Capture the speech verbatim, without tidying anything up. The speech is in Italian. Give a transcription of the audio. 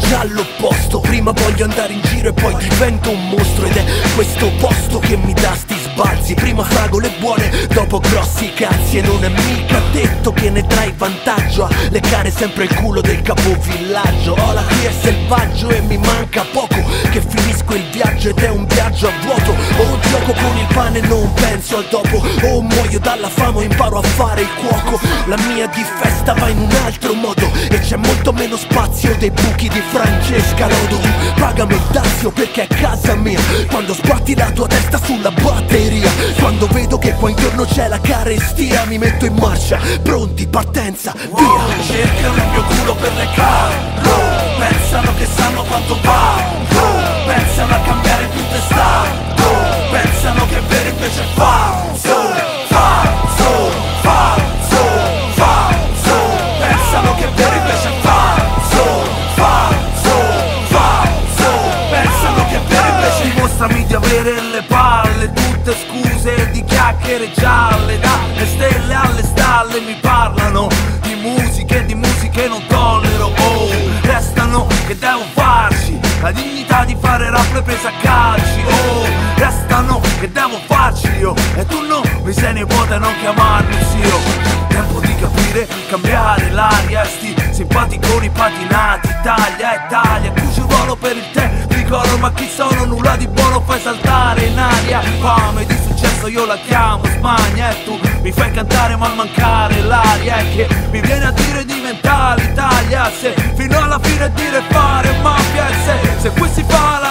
già all'opposto. Prima voglio andare in giro e poi divento un mostro. Ed è questo posto che mi dà sti sbalzi. Prima fragole buone, dopo grossi cazzi. E non è mica detto che ne trai vantaggio a leccare sempre il culo del capovillaggio. Hola, qui è selvaggio e mi manca poco che finisco il viaggio ed è un viaggio a vuoto. O gioco con il pane e non penso al dopo, o muoio dalla fame o imparo a fare il cuoco. La mia di festa va in un altro modo e c'è molto meno spazio dei buchi di Francesca Lodo. Pagami il dazio perché è casa mia, quando sbatti la tua testa sulla batteria. Quando vedo che qua intorno c'è la carestia, mi metto in marcia, pronti, partenza, via. Wow, cercano il mio culo per le caro, pensano che sanno quanto vale, pensano a cambiare tutte stato, pensano che è vero invece è falso, falso, falso, falso, pensano che è vero invece è falso, falso, falso, pensano che è vero invece. Dimostrami di avere le palle, tutte scuse di chiacchiere gialle, dalle stelle alle stalle mi parlano di musiche, di musiche non tollero, oh, restano che devo farci la dignità di fare rap e presa a calci, oh, restano che devo farci io e tu no, mi sei nipote non chiamarmi zio. Tempo di capire, cambiare l'aria, sti simpaticoni patinati, Italia e Italia, qui ci ruolo per il te, ricordo ma chi sono, nulla di buono fai saltare in aria, fame di successo io la chiamo smania e tu mi fai cantare ma mancare l'aria, è che mi viene a dire diventa l'Italia, se fino alla fine dire fare mafia, e se, se qui si fa la